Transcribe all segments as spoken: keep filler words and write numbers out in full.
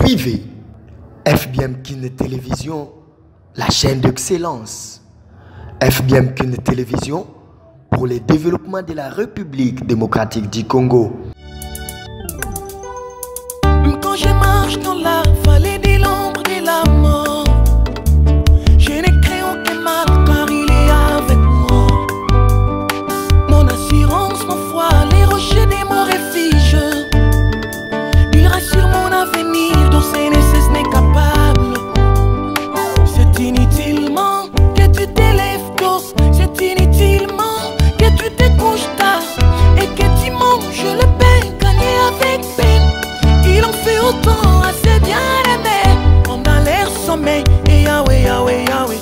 Suivez F B M Kin Télévision, la chaîne d'excellence. F B M Kin Télévision pour le développement de la République démocratique du Congo. Quand je marche dans la vallée de l'ombre de la mort, je ne crains aucun mal car il est avec moi. Mon assurance, mon foi, les rochers de mon refuge, il rassure mon avenir dont ce ne cesse n'est capable. C'est inutilement que tu t'élèves tôt, c'est inutilement que tu te couches tard et que tu manges le pain gagné avec peine. Il en fait autant à ses bien-aimés pendant leur sommeil. Et Yahweh, Yahweh, Yahweh.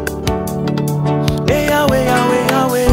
Et Yahweh, Yahweh, Yahweh.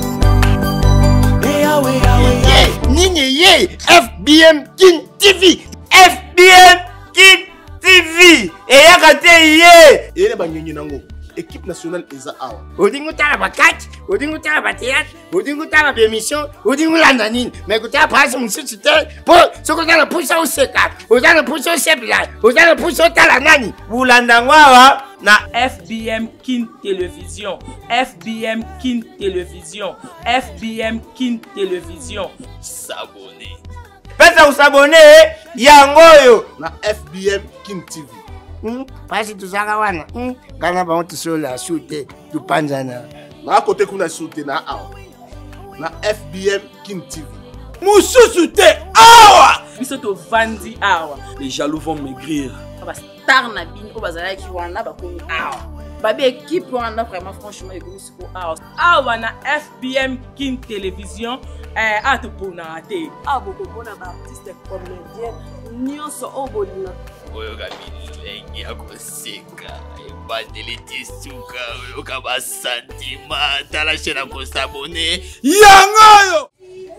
Et Yahweh, Yahweh, Yahweh. Nini ye F B M Kin T V. F B M Kin T V. Et yakate ye. Et les banyonyi nango. Équipe nationale Eza Awa. Odingo tala bakati, odingo tala bateyat, odingo tala bémission, odingo landa nini. Mais écoutez, après c'est mon site pour ce qu'on a le pouce au seka, on a le pouce au sepla, on a le pouce au tala nani. Vous l'andangwa na F B M Kin Télévision, F B M Kin Télévision, F B M Kin Télévision. S'abonner. Faites vous s'abonner, yangoyo na F B M Kin T V. Parce que tout ça, on a pas honte sur la chute du Panzana. Na côté qu'on a sauté na Awa. Na F B M Kin T V. Moussou sauté Awa. Biso to vandi awa. Les jaloux vont maigrir. Ba star na bin o bazala ki wana ba komi awa. Ba be équipe wana vraiment franchement ekomi siko awa. Awa na F B M Kin Télévision eh atu pona te. Abo ko bona ba artiste comédien nyonso o bolina. Oyo kabilenge akoseka ebandeli tisuka oyo kaba santima tala chaîne ko s'abonner yangoyo.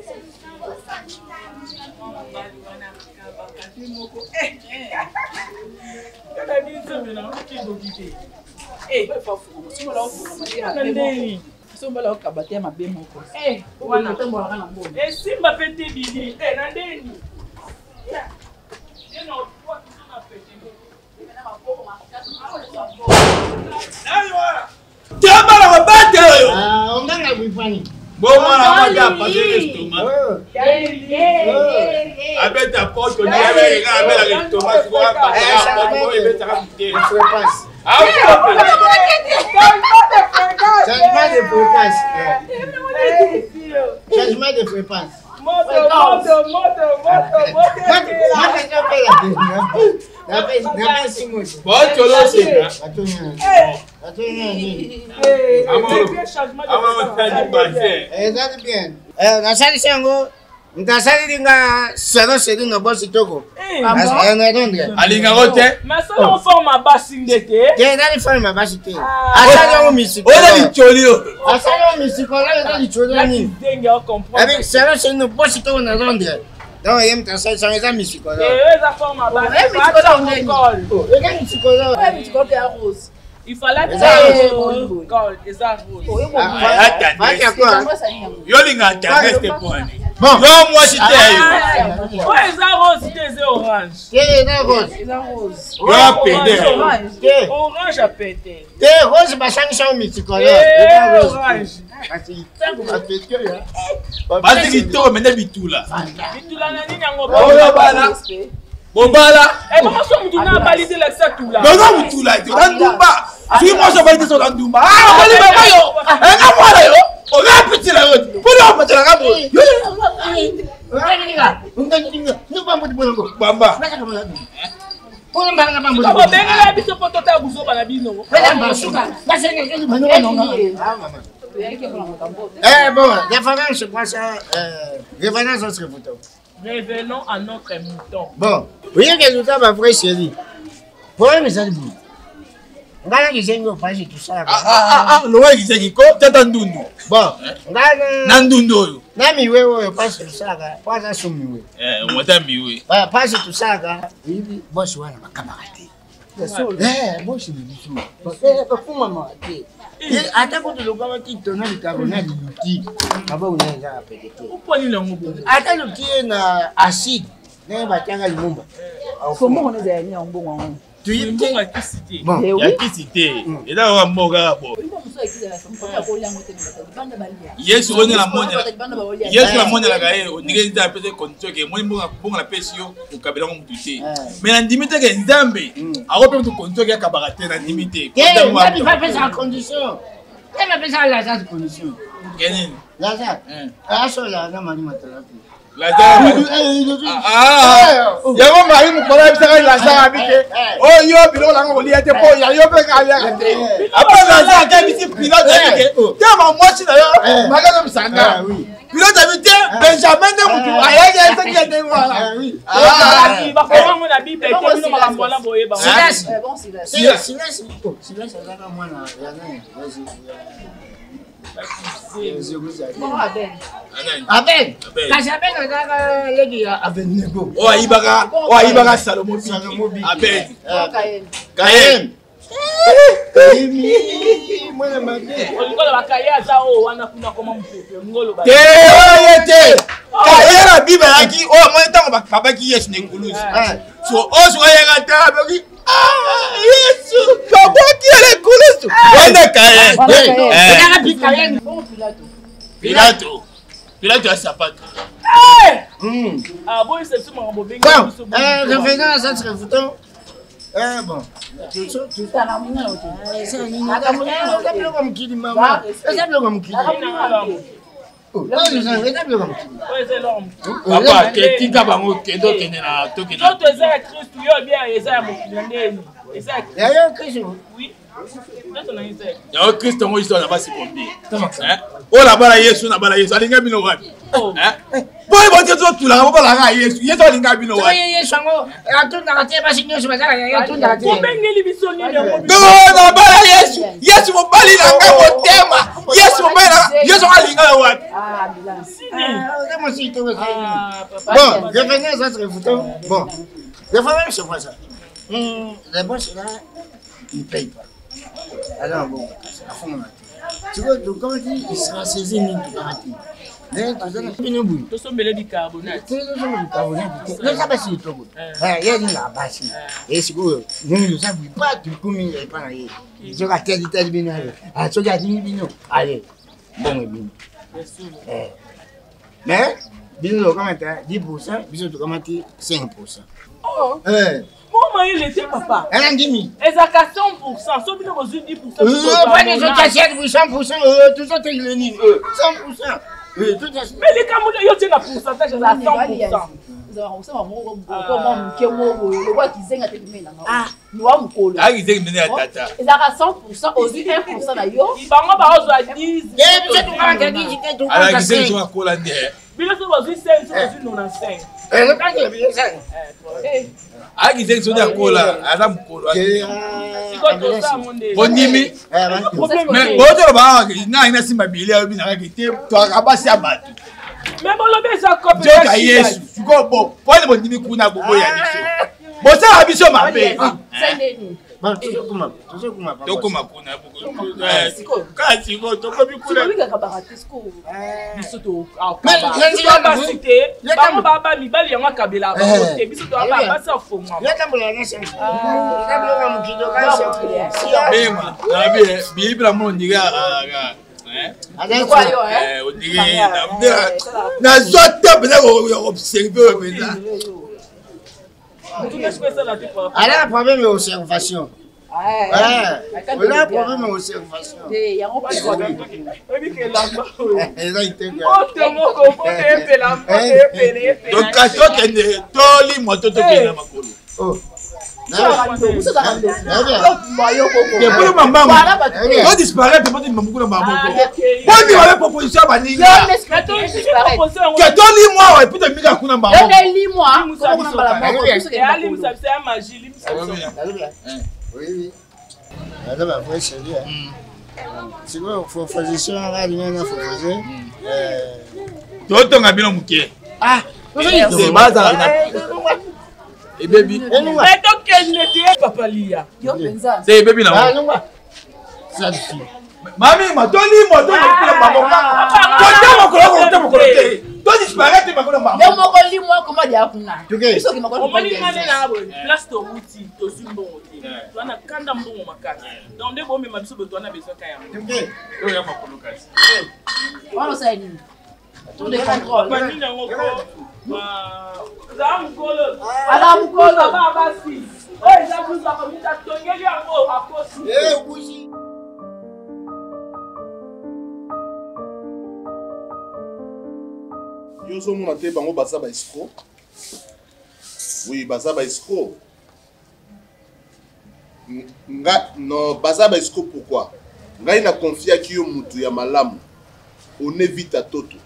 Eh, pas fou. Si on l'a fait, so mbala okabatia mabe moko. Eh, wana tembo la na mbona. Eh, simba pete bili. Eh, na ndeni. Ya. Eno kwa tuna pete. Na maboko makatu. Aywa. Tamba la babate oyo. Ah, on a la bifani. Bon mwana maka passer l'estomac. Avec ta porte, on y avait avec l'estomac, tu vois pas. On y avait ta rapide. Ah oui. Changement de fréquence. Changement de fréquence. Moto, moto, moto, moto, moto. Bon, tu l'as c'est là. Ntasalinga sano seli no bosi toko. Asa na donde. Alinga rote. Mais ça on forme ma basse ndete. Je na ni forme bashi te. Asa yo misiko. Ola ni cholio. Asa yo misiko la ni cholio ni. Dengue on comprend. Avec sano seli no bosi toko na donde. Donc yem tasa sanga misiko. Eh, ça forme ma basse. Eh, misiko la on Oh, e ga misiko la. Eh, misiko ke rose. Il fallait que ça gold, c'est ça rose. Yo linga ta reste point. Bon, non moi c'était yo. Ouais, ça rose, c'est orange. Te na rose. C'est rose. Yo pédé. Te Orange à pété. te rose basangisa misiko la. Eh, orange. Kasi tango bapetio ya. Basi kitoko mende bitula. Bitula na nini yango Oh yo bana. Bobala. Eh, comment ça mutu na validé la ça tout là? Non non bitula te. Ndumba. Si moi je valide sur ndumba. Ah, bali baba yo. Eh na mwana yo. O ga petit la yo. Pour le petit la gabo. Yo. Nganiga, nganiga. No bambo bongo. Bamba. Pour mbanga bambo. Ko benga la biso poto ta buzo bana bino. Eh bon, la famille se passe euh revenons à notre photo. Revenons à notre mouton. Bon, vous voyez que tout ça va vrai chérie. Pour mes amis. Ngala kizengo pasi tout ça. Ah ah ah, lowe kizeki ko tata ndundu. Bon, ngala Na ndundu oyo. na miwe oyo pasi tout ça ga, pasa sumiwe. Eh, mwata miwe. Ba pasi tout ça ga, hivi boss wana makamarade. Eh, boss ni bitu. Eh, kwa fuma mwate. Eh, hata kwa tulokwa kitona likabona liluti. Aba unaenda apeleke. Upo ni longo. Hata lutie na acide. Ne batanga limumba. Comment on est allé en bon Tu y es Bon, qui cité. Bon. Il y a qui cité. Et là, on va mourir. Yesu on est la monnaie. Yesu la monnaie la gagne. On dirait que peut-être condition que moi bon bon la pesio au kabila on touché. Mais la limite que Nzambe a repris tout condition que kabarate la limite. Qu'est-ce que tu vas faire en condition? Qu'est-ce que tu vas faire la condition? Qu'est-ce? Lazare. Ah ça là, na mani matala. Lazare. Ah. Yabo mari mukola bisaka Lazare abike. Oh yo bilo la ngoli ate po ya yo pe ka ya. Apa Lazare ka biti pilote abike. Tama mochi na yo. Magazo bisanga. Oui. Pilote abike Benjamin de mutu. Ayaye ete ki ete wala. Oui. Ah, ba ko mo na Bible ke bino ba mbola boye ba. Silence. Bon, silence. Silence. Silence. Silence azaka mwana ya nani? Aben. Kasi Aben azaka legi ya Abednego. Oh Ibaka, oh Ibaka Salomo Salomo Aben. Kayen. Mwana mabe. Ngolo ba kaya za o wana kuna koma mpepe. Ngolo ba. Te oyete. Kayen la Bible yaki oh moi tango ba papa ki yes ne nguluzi. So o so ya ta boki. Ah Yesu. Papa ki ele nguluzi. Wenda Kayen. Ezaka bi Kayen. Bon, Pilato. Pilato. Pilato a sapato. Hmm. Ah bon, c'est tout mon bobé. Bon, euh revenons à cette photo. Eh bon. Tu sais tu Ça la mouille là. ça ni na ça bien comme qui maman. Ça bien comme qui. Oh, là je sens ça bien comme qui. Ouais, c'est l'homme. Papa ke tika bango ke do kene na to kene. Toi, tu es Christ, tu es bien, et ça, mon fils, et ça, Ya yo Christ. oui. Toi, tu es Isaac. Ya Kristo ngo iso na basi kombi. Hein? Oh la bala Yesu na bala Yesu alinga bino wapi? Hein? Boy bo tezo tula bo bala ga Yesu. Yesu alinga bino wapi? Oye ye sango. Atunda kate basi nyoso bazaka ya atunda kate. Obengeli biso ni le mo. No na bala Yesu. Yesu mo bali na nga motema. Yesu mo bala. Yesu alinga wapi? Ah, bilance. Ah, c'est moi si tu veux. Ah, papa. Bon, je venais à cette photo. Bon, je vois même c'est quoi ça. Hum, les boss là, ils ne payent pas. Alors bon, à fond là. Tu vois, donc quand il sera saisi, il ne pas. Mais tu sais, il ne bouge. Toi, sombele bicarbonate. Tu sais, le carbonate, le sabbat c'est tout. Ah, il y a une là bas. Et c'est quoi? Nous ne savons pas du coup, il n'y a pas rien. Je vais tel tel bien. Ah, tu regardes bien. Allez, bon et bien. Eh. Mais, bisous, comment tu as dix pour cent, bisous, comment tu as cinq pour cent. Oh. Eh. Comment il était, papa? Elle a dix mille. Et ça casse cent pour cent. Sauf que nous avons dix pour cent. Euh, pas les autres achètent pour cent pour cent, tout ça, c'est le nid. cent pour cent. Oui, tout ça. Mais les Camerounais, ils ont un pourcentage à cent pour cent. Ah, nous avons collé. Ah, il est mené à tata. Ils ont cent pour cent, aussi un pour cent d'ailleurs. Ils vont avoir dix. Eh, mais tu vas te dire que tu Alors, vas il te est dire. sur la ndé. Mais là, c'est aujourd'hui cinq, c'est aujourd'hui quatre-vingt-quinze. Eh, le temps que bien ça. Ah, il est sur la cola. Adam Kolo. C'est quoi tout ça, mon Dieu? Bonimi. Problème, Mais mais bon, tu vas il n'a rien à simba bilé, il n'a rien qui était. Tu as rabassé à battre. bon, le bien, ça Dieu a Yesu. Tu vois, bon, pour le bonimi, kuna bobo ya biso. Bon, ça a biso ma paix. Bon, tu sais comment, tu sais comment. Donc, comment kuna bobo. Quand tu vas, tu vas bien kuna. bango baba mibali yango akabela bakote biso toaba basi afongwa Bema, na bien, Bible mo ndiga eh on dirait na zote bela ko observer bela. Elle a un problème d'observation. Ah, on a un problème d'observation. Elle a été donc quand tu es toli moto to kena makolo. Oh. On disparaît de votre maman pour maman. Bon, il y a une proposition à venir. Que toli moi et puis de mika kuna maman. Oui, oui. Elle va faire chérie. C'est quoi, faut faire ça, là, il y a un faut faire. Euh. Toi, tu as bien muké. Ah, c'est bazar. Et baby. Mais donc qu'elle ne dit papa Lia. C'est baby là. Ah non. Ça Mami, ma toli moto pour maman. Toi, tu as mon collègue, tu as mon collègue. Toi disparaître pas comme maman. Mais mon colis moi comment dire kuna. Tuke. Isso que ma On m'a dit que là place to outil to zumbo outil. Tu as kanda mbongo makasi. Donc de bon mais ma biso besoin na besoin kaya. Tuke. Yo ya makolokas. On sait ni. Tout de contrôle. Pas ni ngoko. Ah, za mkolo. Ala mkolo Baba basi. Oh, za kuza kwa mita tongeli yango akosi. Eh, bushi. Yo so mona te bango baza ba escroc. Oui, baza ba escroc. Nga no baza ba escroc pourquoi? Ngai na confia ki yo mutu ya malamu. On évite à toto.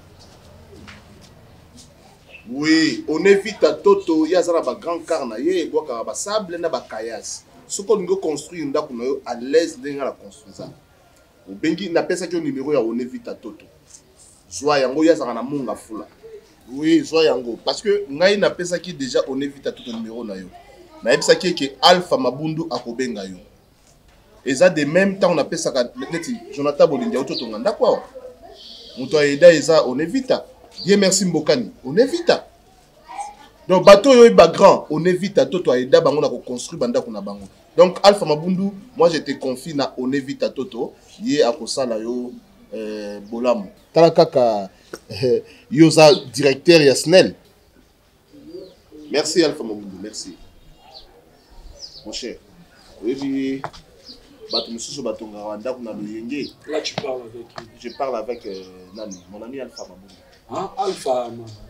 Oui, on évite à toto, ya za na ba grand car na ye bo ka ba sable na ba kayas. Ce qu'on veut construire ndako na yo à l'aise denga la construire. O bengi na pesa ki numéro ya on évite à toto. Zwa yango ya za na munga fula. Oui, soit yango. Parce que ngai na pesa qui déjà on évite à tout le numéro na yo. Na pesa qui que Alpha Mabundu akobenga yo. Et ça de même temps on appelle ça neti Jonathan Bolindia auto tonganda quoi. Muto aida eza on évite. Dieu merci Mbokani, on évite. Donc bateau yo ba grand, on évite à toto aida bango na ko construire banda kuna bango. Donc Alpha Mabundu, moi je te confie na on évite à toto, yé akosala yo euh bolamu. Tala kaka Euh, Yosa directeur Yasnel. Merci Alpha Mabundu, merci. Mon cher. Oui, là tu parles avec qui? Je parle avec euh, Nani, mon ami Alpha Mabundu. Ah, Alpha.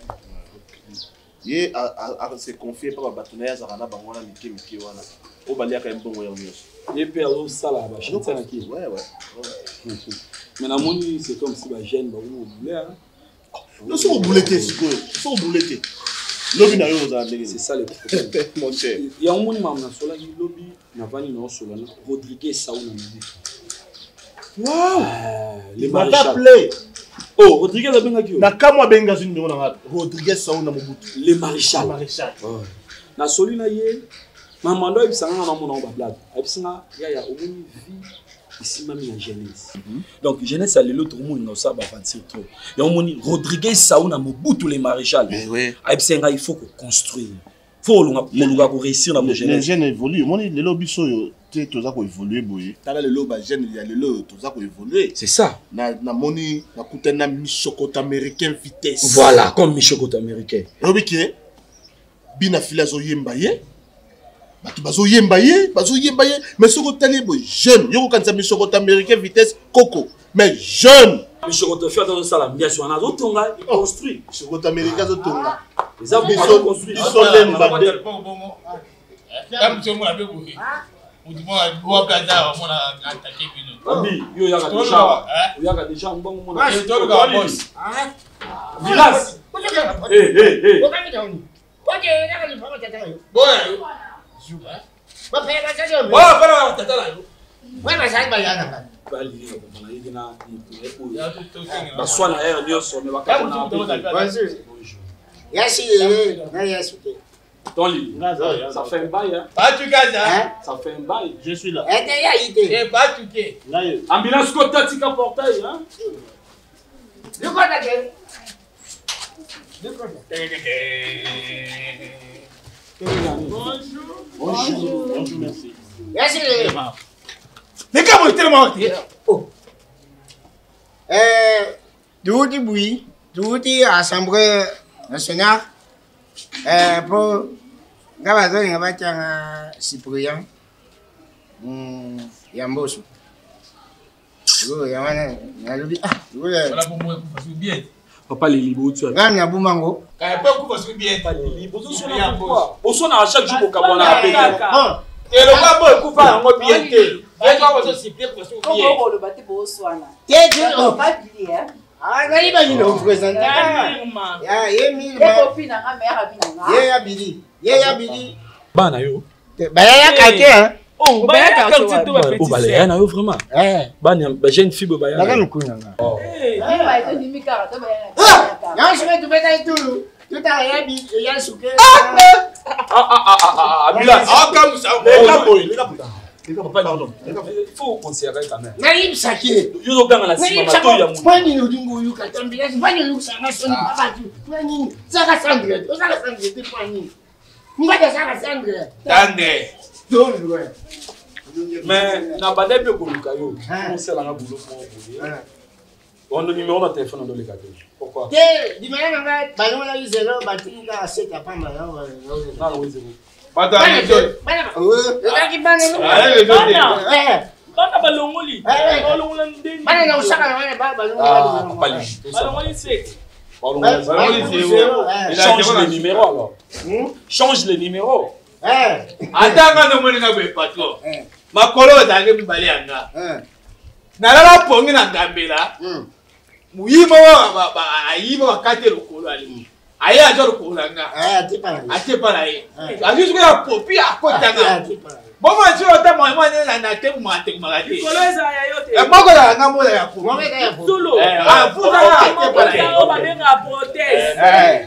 Il a se confié par Batounaya Zarana Bangwana Miki Miki Wana. Au Balia Kambon Yamios. Il peut aller au Sala, ouais, ouais. Mais la monnaie, c'est comme si la gêne, vous voulez. Nous sommes bouletés, nous sommes bouletés. C'est ça le problème. Mon cher. Il y a un monde qui a solani lobby, n'a pas ni non solani. Rodriguez Saouna. Waouh! Les maréchals. Oh, Rodriguez a bien accueilli. Na kamwa benga zuni ndona ngata. Rodriguez Saouna Mobutu. Les maréchals. Les maréchals. Na solina ye. Maman doit ibisanga na mona ba blague. Ibisanga ya ya omoni vie. Ici même la jeunesse. Donc jeunesse à l'autre monde non ça va avancer trop. Et on dit Rodriguez Saouna Mobutu les maréchals. Oui. Il faut qu'on construise. Faut qu'on réussir dans nos jeunes. Les jeunes évoluent. Moi les lobbies sont tu tous à évoluer boy. T'as le loba jeune il y a le lot tous à évoluer. C'est ça. Na na moni na kutena michokot américain vitesse. Voilà, comme michokot américain. Robike bina filazo yemba ye. Batu bazo yemba ye, bazo yemba ye, mais ce que t'as boy jeune, yo quand ça michokot américain vitesse coco, mais jeune. Michokot fait dans ça la bien sûr on a d'autres on a construit. Michokot américain zo tonga. Les hommes sont construits. Ils sont les mbadé. Comme tu m'as dit. Ou du moins, bois plaza, on a attaqué Pino. Abi, yo y'a déjà, yo y'a déjà un bon moment. Ah, c'est toi le gars, boss. Vilas. Eh, eh, eh. Ok, là, on va tata yo. Bon. Va faire la tata yo. Oh, voilà, tata là. Ouais, mais ça va y aller. Ba li, ba li dina di. Ba soin na air nyo so me ba ka na. Bonjour. Yashi, na yashi. Ton lit, ça fait un bail. Hein. Pas tu gaz, hein? Ça fait un bail. Je suis là. Eh, t'es là, il était. Eh, pas tu qu'es. Ambulance côté tika portail, hein? Le quoi t'as Bonjour. Bonjour. Bonjour, merci. Yashi. Les gars, vous tellement. Oh. Euh, tout du bruit, tout dit Assemblée nationale. Euh, pour Gabazon, il y a un Cyprien. Yambosu. Il y a un lobby. Ah, voilà pour moi, parce que bien. Papa les libres, tu as. Gagné Boumango. Quand il peut parce que bien. Pas les libres. Au son à chaque jour au Cabana à payer. Et le papa, il faut faire un mot bien. Et toi, vous aussi, bien parce que bien. Comment le bâti pour Oswana? Tiens, tu as pas dit, hein? Ah, il va nous présenter. Ya, Yemi. Les copines, la mère a bien. Ya, Billy. Ya, Billy. Bana yo. Bah, il y a quelqu'un, hein? Oh, bah, il y a quelqu'un tout Oh, bah, il y a un vraiment. Eh. Bana, bah, j'ai une fibre, bah, il y a un. Oh. Eh, il va être demi caractère, bah, il y a un chemin de bataille tout. Tout à l'heure, il y a un souquet. Ah, ah, ah, ah, ah, Bilas. Ah, comme ça. Les gars, boy, les gars, putain. Pardon. Il faut considérer quand même. Naïm Saké. Yo zo ganga na sima ma to ya mu. Pani no dingo yu ka tambira, pani no sanga soni papa tu. Pani sanga sandre, o sanga sandre te pani. Ngada sanga sandre. Tande. Don ouais. Mais na bande pe ko luka yo. On sait la na boulot pour boulot. On a numéro de téléphone dans le cadre. Pourquoi? Te, di mana nga bano la zero batinga seta pamba ya. Non, oui, zéro. Pas dans les deux. Bana. Euh, ki bana no. Ah, les deux. Eh. Bana balongoli. Balongola ndeni. Bana na usaka na bana baba balongoli. Ah, pas lui. Balongoli c'est. Change les numéros alors. Change les numéros. Eh. Atanga no moni na be patro. Eh. Makolo zange mbali anga. Eh. Nalala pongi na ngambela. Mm. Muyimo wa ba ayibo wakati lokolo ali. Aya ajo lokolo anga. Eh, atepala. Atepala ye. Ajusu ya popi akotanga. Bomo ajo ta mo mo na na te mo ate magati. Kolo eza ya yote. E moko la nga mo ya ko. Mo ka ya ko. Solo. Eh, ah, fuza atepala ye. On va benga proteste. Eh.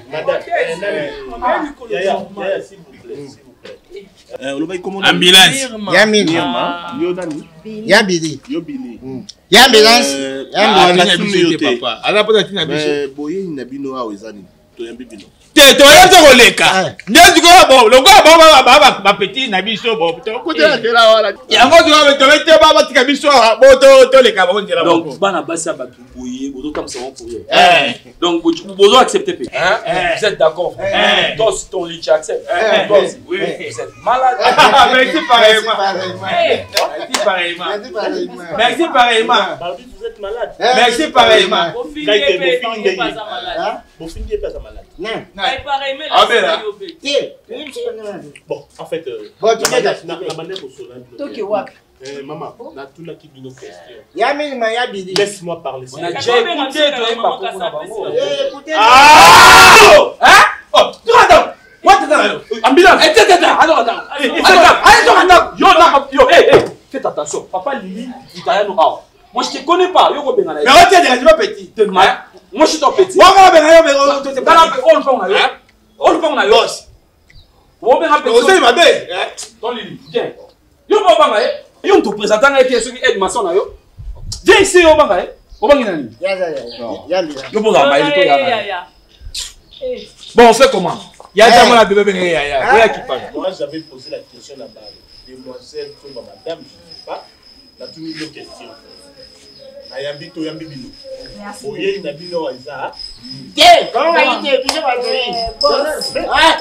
Ya ya, s'il vous plaît, s'il vous plaît. Euh, on va commander ambulance. Yamini. Yo Dani. Yabidi. Yo Billy. Yambulance. Ambulance yote. Papa. Ala pota tina biso. Mais boye na bino a wezani. To yambi bino. Te to yezo koleka. Nyezo ko bo, longo ba ba ba ba petit na biso bo. To ko te la wala. Yango to to te ba ba tika biso bo to to leka bo ndela bo. Donc bana basa ba boye, bozo comme ça on pour eux. Donc bozo accepter pe. Vous êtes d'accord? Toi si ton lit tu acceptes. Toi oui, vous êtes malade. Merci pareillement. Merci pareillement. Merci pareillement. Barbi, vous êtes malade. Merci pareillement. Au fin de pas malade. Au fin de pas malade. Non. Pareillement Ah ben là. Bon, en fait, Bon, tu fais ça. la manière pour cela. Toki wapi. Eh, maman, on a tout là qui nous question. Yamini ma yabidi. Laisse-moi parler. On a déjà écouté, toi et pas pour la bango. Écoutez. Ah! Hein? Oh, tu attends. What the ambulance. Eh, attends, attends, attends, attends. Attends, attends, yo, là, yo, hé, hé, faites attention. Papa Lili, Italiano, ah. Moi, je te connais pas. Yo, Robin, mais on tient des gens petits. Moi, je suis ton petit. Moi, on va bien, on te parle. On le fait, on a eu. On le fait, on a eu. On va bien petit. On sait, ma belle. Ton Lili, viens. Yo, on va bien. Yo, on te présente un été, ceux qui aident ma soeur. Viens ici, on va bien. On va bien. Ya, ya, ya. Ya, ya. Yo, on va bien. Bon, on fait comment? Il y a tellement la bébé, il y a qui parle. Moi, j'avais posé la question là-bas. Demoiselle, madame, je ne sais pas. On a tout mis une question. Ayambi to yambi bino. Oye na bino aiza. Ke, comment va ite biso ba teri. Ah,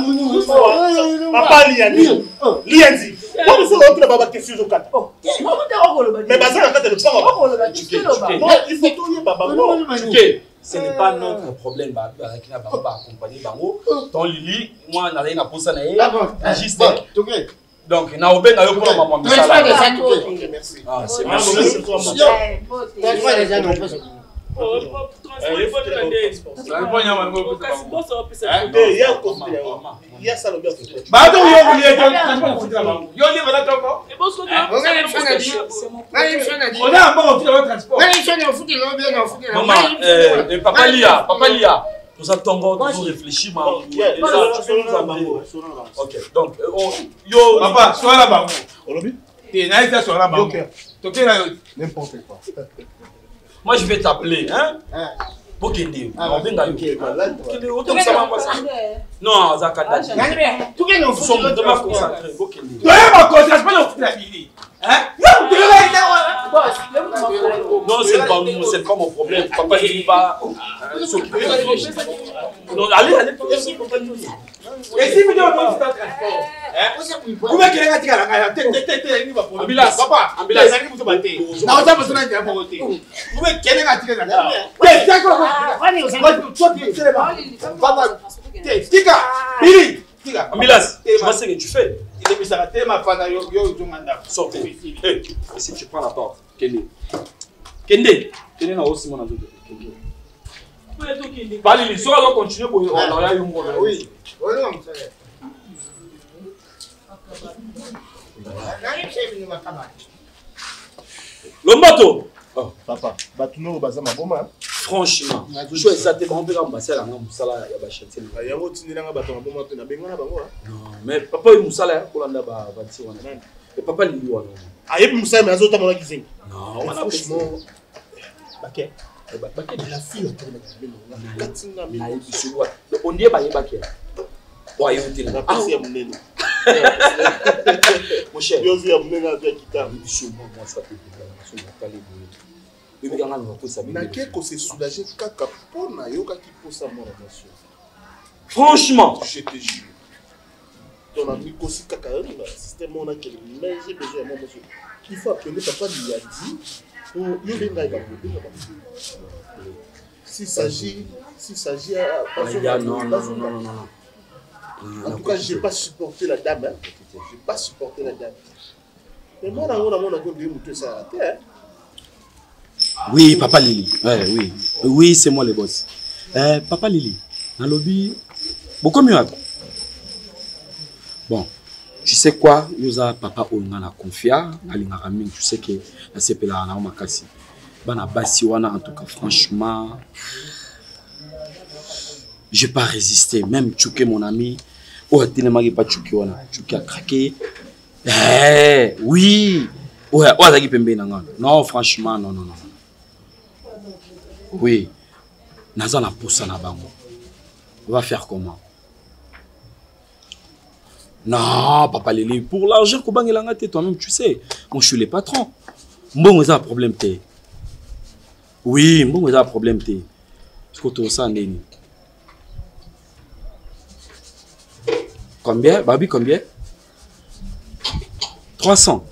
papa liani. Lianzi. Comme ça l'autre baba question zo kata. Mais bazala kata le panga. Non, il faut tout y baba. Ce n'est pas notre problème ba qui na ba accompagner bango. Ton Lili, moi na rien à poser na e. Juste. Donc, na obenga yo pour maman misala. Merci. Ah, c'est merci. Transfert des gens. Il y a ça le bien. Bah, donc, yo, yo, yo, voilà, toko. On a un bon transport. Maman, euh, papa Lia, papa Lia. Nous attendons toujours réfléchir, ok, donc, yo, papa, sois là-bas. Tu n'as pas sois là-bas. N'importe quoi. Moi, je vais t'appeler, hein? Pour Kende. On vient d'ailleurs. Kende, autant que ça va passer. Non, Zakanda. Nous sommes vraiment concentrés. Pour Kende. Tu es ma conscience, pas le foutu. Hein? Non, c'est pas nous, c'est pas mon problème. Papa, il va s'occuper. Non, allez, allez. Et si vous dites au transport, vous mettez les gars à la tête, ambulance, papa, ambulance, vous battez. Non, ça vous sonne pour voter. Vous mettez les gars à la tête. Tête, Tika, Billy, Tika, ambulance, tu vois ce que tu fais? Il est mis à la tête, ma femme, yo, yo, yo, manda. Sortez. Hey, si tu prends la porte, Kende. Kende, Kende n'a aussi mon avis. Bali, il sera là continuer pour on a eu un bon. Oui. Lombato. Papa, batuno bazama boma. Franchement, je suis exactement bien ambassadé à la Moussala ya bachete. Il y a autre nina nga batama boma na benga na bango. Non, mais papa il Moussala pour la ba ba ti wana. Et papa Lili wana. Aye Moussa mais azota mona kizinga. Non, wana franchement. Baké. Baké la fille autour de la katinga na yebiso wa. On dit ba yebaké. Wa yote na pasi ya munene. Mon cher. Yo zi ya munene avec kita. Yebiso moi moi ça te dit. So na parler de. Bébé ganga na ko sabi. Na ke ko se soulager kaka pona yo ka ki posa mon relation. Franchement, je te jure. Ton ami aussi kaka le système on a que mais j'ai besoin de moi monsieur. Il faut appeler papa lui a dit pour yo venga ba s'il s'agit s'il s'agit à non non non non non. En tout cas, je n'ai pas supporté la dame. Hein. Je n'ai pas supporté la dame. Mais moi, on a dit ça. Oui, papa Lili. Ouais, oui, oui, c'est moi le boss. Euh, papa Lili, dans le lobby, beaucoup mieux. Bon, tu sais quoi? Nous avons papa on a confiance. Tu sais que la C P là, on a makasi. Bana basi wana en tout cas, franchement. Je n'ai pas résisté, même Tchouké, mon ami. Oh, tu n'as pas Tchouké, Tchouké a craqué. Eh, oui. Ouais, oh, non, franchement, non, non, non. Oui. Naza na poussa na bango. On va faire comment? Non, papa Lili, pour l'argent, toi-même, tu sais. Moi, je suis le patron. Bon, on a un problème. Oui, bon, on a un problème. Est-ce que tu as ça, Néni? Combien? Babi, combien? trois cents.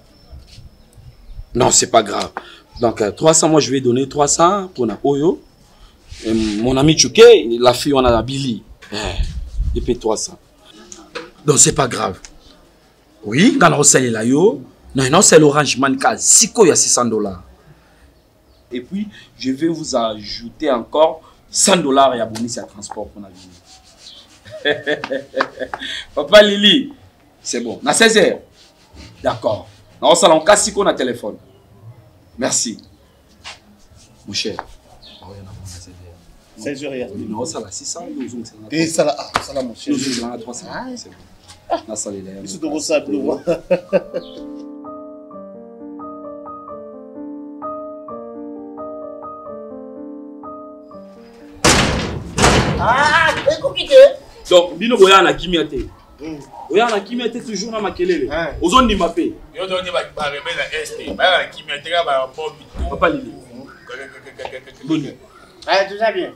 Non, c'est pas grave. Donc, euh, trois cents, moi, je vais donner trois cents pour na Oyo. Et mon ami Tchouké, la fille, on a la Billy. Eh, il paye trois cents. Donc, c'est pas grave. Oui, dans le là, yo. Non, non, c'est l'Orange Manca. Siko, il y a six cents dollars. Et puis, je vais vous ajouter encore cent dollars et abonner à transport pour la vie. Papa Lili, c'est bon. À seize heures. D'accord. Dans le salon, casse qu'on a téléphone. Merci. Mon cher. seize heures. Non, ça là, six cents. Et ça là, ça là, mon cher. Nous avons trois cents. C'est bon. Là, ça là. Ils sont de sable. Ah, écoutez. Donc, bino boya na kimiate. Boya na kimiate toujours na makelele. Ozon ni mapé. Yo donne ba ba rebela este. Ba na kimiate ga ba bobi. Papa Lili. Bonne. Ah, tout ça bien.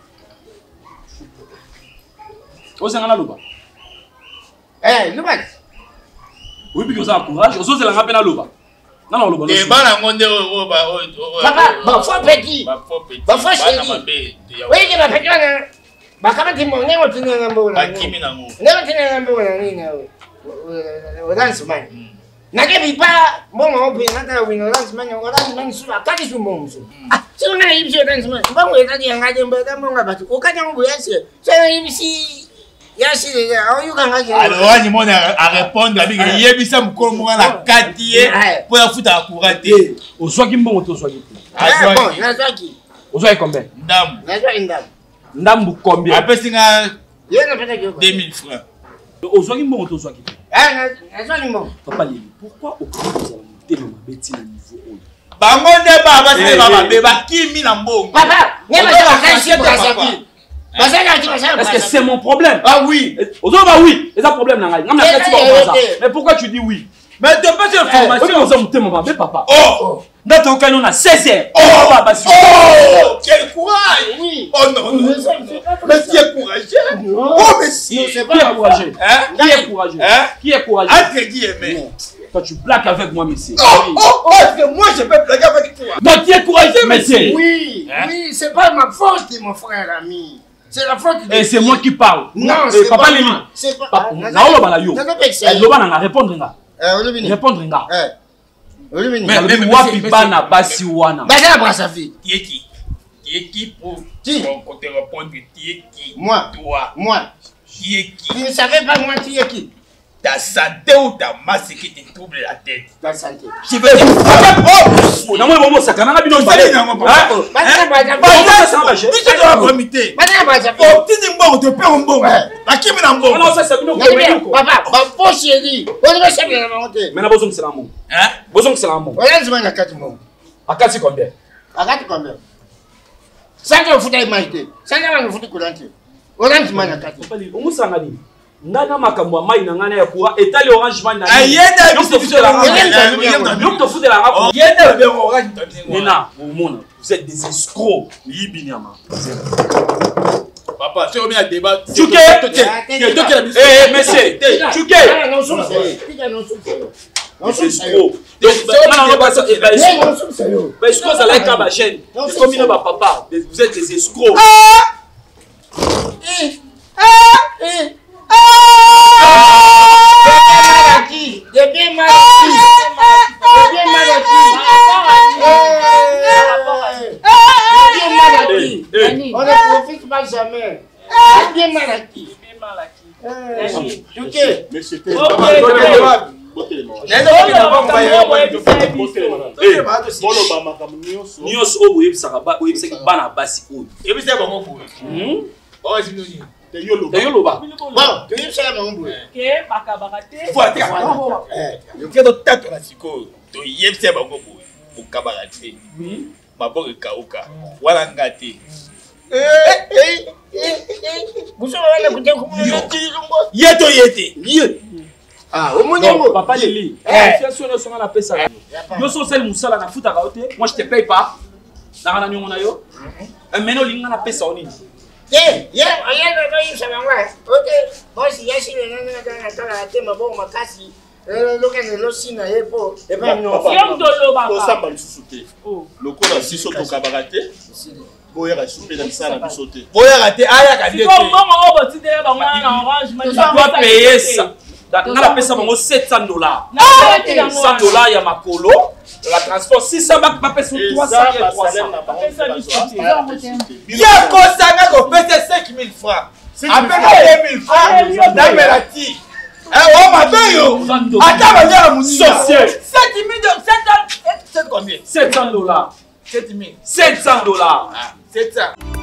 Ozanga na loba. Eh, loba. Oui, puis vous avez courage. Ozo c'est la rapé na loba. Non non loba. Et ba na ngonde o ba o. Papa, ba fo petit. Ba fo petit. Ba fo chéri. Oui, que ba petit na. Ba kama timo ngengo tina ngambo na. Ba kimi na ngo. Ngengo tina ngambo na nini na. O dance man. Na ke bi pa mbongo opi na ta wino dance man, o dance man suba kali sumbonso. Ah, sio na hivi sio dance man. Mbongo etadi yangaje mbega mbonga batu. Okaja ngo yase. Sio hivi si yasi le ya, o yuka ngaje. Alors, on demande à répondre avec yebisa mukolo mo na katiye pour la foutre à courater. Au soit qui mbongo to soit qui. Ah bon, na soit qui. Au soit combien? Ndam. Na soit ndam. Ndambu combien? Après singa Yena peta kyo. deux mille francs. Au soit qui mbongo to soit qui. Ah, na soit mbongo. Papa Lili, pourquoi au cas où vous avez monté ma bêtise au niveau? Bango nde baba c'est baba beba kimi na mbongo. Papa, nyama za kashi kwa sabi. Est-ce que c'est mon problème? Ah oui. Aujourd'hui, bah oui. C'est un problème. Mais pourquoi tu dis oui? Mais tu n'as pas cette information. Nous avons mon papa, papa. Oh! Dans ton cas, on a seize heures. Oh! Papa, oh! Quel courage! Oui. Oh non, non. Mais tu es courageux. Oh, mais si. Qui est courageux? Hein? Qui est courageux? Hein? Qui est courageux? Entre guillemets. Toi, tu blagues avec moi, monsieur. Oh, oh, oh, est-ce que moi je peux blaguer avec toi? Donc, qui est courageux, monsieur? Oui, oui, c'est pas ma faute, mon frère ami. C'est la faute de... Et c'est moi qui parle. Non, c'est pas Papa Lili. C'est pas... Non, on va la yo. Elle va répondre. Répondre. Mais mais wapi bana basi wana. Bah ça va sa fille. Qui est qui? Qui est qui pour Qui? pour te répondre? Qui est qui? Moi. Toi. Moi. Qui est qui? Tu ne savais pas moi qui est qui? ta santé ou ta masse qui te trouble la tête. Ta santé. Je veux dire. Oh, non, moi, moi, ça quand même bien. Tu sais, non, moi, Bah, ça va, j'ai. tu sais, dans le comité. bah, bah, bah, Oh, tu dis, bon, tu perds un bon. La qui me n'a bon. Non, ça, c'est bien. papa, bah, faut chérie. On est chef de la montée. Mais là, besoin que c'est l'amour. Hein? Besoin que c'est l'amour. On a besoin de quatre mots. À quatre, c'est combien? À quatre combien? Ça, je fous d'humanité. Ça, je fous de coulantier. On a besoin de quatre. On m'a dit. Ngana makambo mai na ngana ya kuwa etali orange man na ayenda biso biso la yo to fude la rap yenda be orange nena mona vous êtes des escrocs yibinyama papa c'est bien débat Chuke eh monsieur Chuke non non non non escroc donc non non pas ça et ben escroc ben escroc ça like ba chaîne comme il ba papa vous êtes des escrocs eh eh Malaki, de bien Malaki, de bien Malaki, de bien Malaki, on ne profite pas jamais, de bien Malaki, Chuke, Mais c'était nyonso oyo oyebisaka oyebisaki bana basi oyo ebisa bango boye oh c'est noni eyoloba bon tu es ça mon boy ke bakabaka te voiture yo kedo tato na siko to yebisa bango boye okabaka te maboko kauka wala ngate eh eh eh buso wala kuje kumulungo yeto yete ye ah au moins papa Lili confiance na songa na pesa yo so sel musala na futa ka ote moi je te paye pas na kana nyongo na yo meno linga na pesa oni ye ye ayana no yisa mangwa okay bosi yashi na na na tala tema bo makasi loka ne losina yepo e pa no yo ndolo baba tosamba lisusu te lokola siso tokabaka te boyaka supe na misala biso te boyaka te ayaka te siko mbongo oyo botindele bango na orange tu dois payer ça ngala pesa bango sept cents dollars cent dollars ya makolo la transport six cents bak ba pesa trois cents et trois cents ya kosanga ko pesa cinq mille francs apena deux mille francs na melati eh oh ma beyo ata ba ya muni social sept mille sept combien sept cents dollars sept mille sept cents dollars sept cents